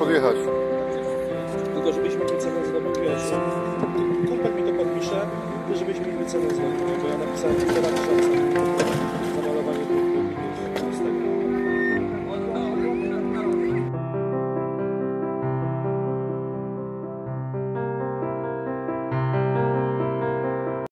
podjechać. Tylko żebyśmy mieli cenę znowu, wiesz, kumpel mi to podpisze, to żebyśmy mieli cenę znowu, bo ja napisałem 1,5 tysiąca.